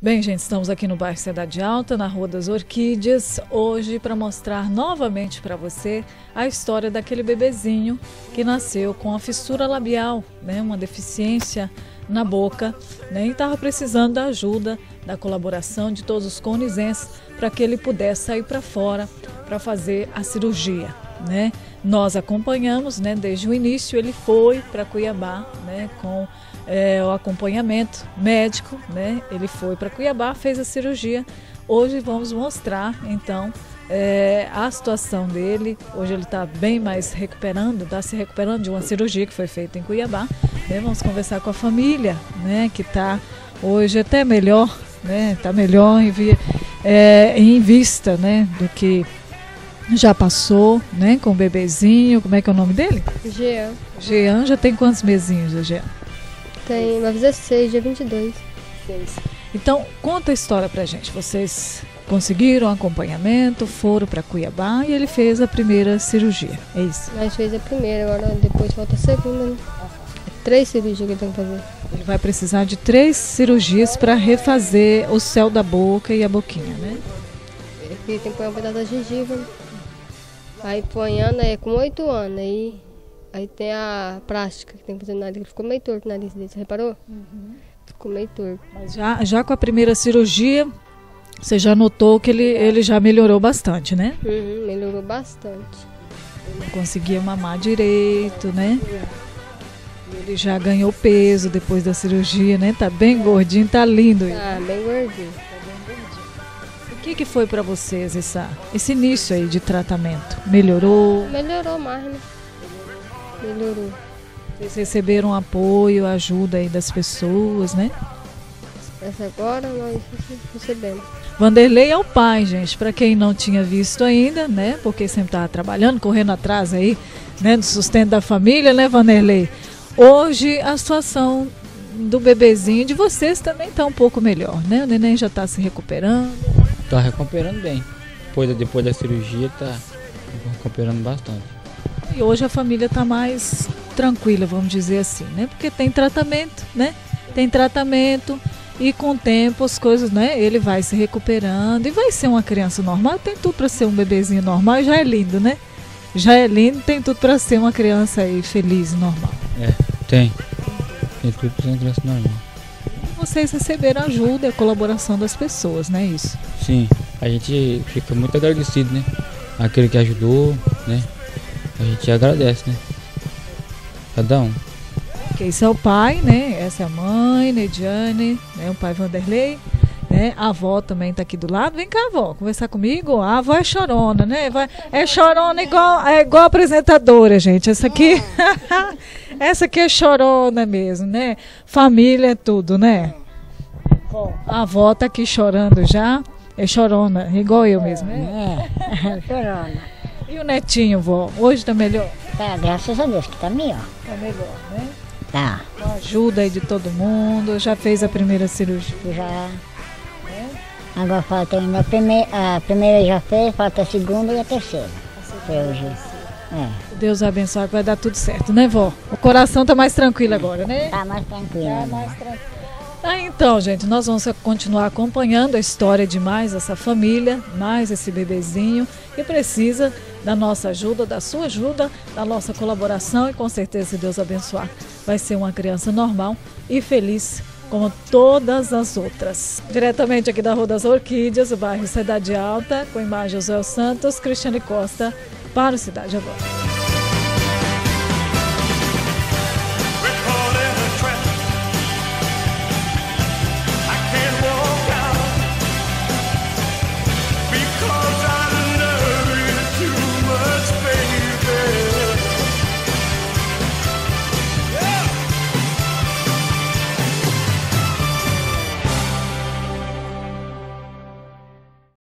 Bem, gente, estamos aqui no bairro Cidade Alta, na Rua das Orquídeas, hoje para mostrar novamente para você a história daquele bebezinho que nasceu com a fissura labial, né, uma deficiência na boca, né, e estava precisando da ajuda, da colaboração de todos os conizenses para que ele pudesse sair para fora para fazer a cirurgia, né. Nós acompanhamos, né, desde o início. Ele foi para Cuiabá, né, com o acompanhamento médico, né? Ele foi para Cuiabá, fez a cirurgia. Hoje vamos mostrar então a situação dele. Hoje ele está bem mais recuperando, está se recuperando de uma cirurgia que foi feita em Cuiabá, né? Vamos conversar com a família, né, que está hoje até melhor, né? Está melhor em vista, né, do que já passou, né, com o bebezinho. Como é que é o nome dele? Jean. Jean já tem quantos mesinhos, Jean? Tem 16, dia 22. Então, conta a história pra gente. Vocês conseguiram acompanhamento, foram para Cuiabá e ele fez a primeira cirurgia, é isso? Nós fez a primeira, agora depois falta a segunda, né? 3 cirurgias que ele tem que fazer. Ele vai precisar de 3 cirurgias para refazer o céu da boca e a boquinha, né? Ele tem que pôr um pedaço da gengiva, né? Aí põe com 8 anos, aí tem a plástica que tem que fazer no nariz. Ele ficou meio torto o nariz dele, você reparou? Uhum. Ficou meio torto. Mas já com a primeira cirurgia, você já notou que ele já melhorou bastante, né? Uhum, melhorou bastante. Ele não conseguia mamar direito, né? Ele já ganhou peso depois da cirurgia, né? Tá bem gordinho, tá lindo. Tá bem gordinho. O que foi para vocês esse início aí de tratamento? Melhorou? Melhorou mais, né? Melhorou. Vocês receberam apoio, ajuda aí das pessoas, né? Essa agora nós recebemos. Vanderlei é o pai, gente, para quem não tinha visto ainda, né? Porque sempre estava trabalhando, correndo atrás aí, né? Do sustento da família, né, Vanderlei? Hoje a situação do bebezinho de vocês também está um pouco melhor, né? O neném já está se recuperando. Está recuperando bem. Depois da cirurgia está recuperando bastante. E hoje a família está mais tranquila, vamos dizer assim, né? Porque tem tratamento, né? Tem tratamento e com o tempo as coisas, né? Ele vai se recuperando e vai ser uma criança normal. Tem tudo para ser um bebezinho normal e já é lindo, né? Já é lindo, tem tudo para ser uma criança aí feliz e normal. Tem tudo para ser uma criança normal. Vocês receberam ajuda e a colaboração das pessoas, não é isso? Sim, a gente fica muito agradecido, né? Aquele que ajudou, né? A gente agradece, né? Cada um. Okay, esse é o pai, né? Essa é a mãe, Nediane, né? O pai Vanderlei, né? A avó também está aqui do lado. Vem cá, avó, conversar comigo. A avó é chorona, né? É chorona igual apresentadora, gente. Essa aqui, essa aqui é chorona mesmo, né? Família é tudo, né? A avó tá aqui chorando já. É chorona, igual eu mesmo, né? Chorona. E o netinho, vó? Hoje tá melhor? Tá, graças a Deus que tá melhor. Tá melhor, né? Tá. Com a ajuda aí de todo mundo. Já fez a primeira cirurgia? Já. Agora falta ainda a primeira já fez, falta a segunda e a terceira. Hoje. Deus abençoe, vai dar tudo certo, né, vó? O coração tá mais tranquilo agora, né? Tá mais tranquilo. Tá mais tranquilo. Então, gente, nós vamos continuar acompanhando a história de mais essa família, mais esse bebezinho que precisa da nossa ajuda, da sua ajuda, da nossa colaboração e com certeza, se Deus abençoar, vai ser uma criança normal e feliz como todas as outras. Diretamente aqui da Rua das Orquídeas, o bairro Cidade Alta, com a imagem José Santos, Cristiane Costa, para o Cidade Agora.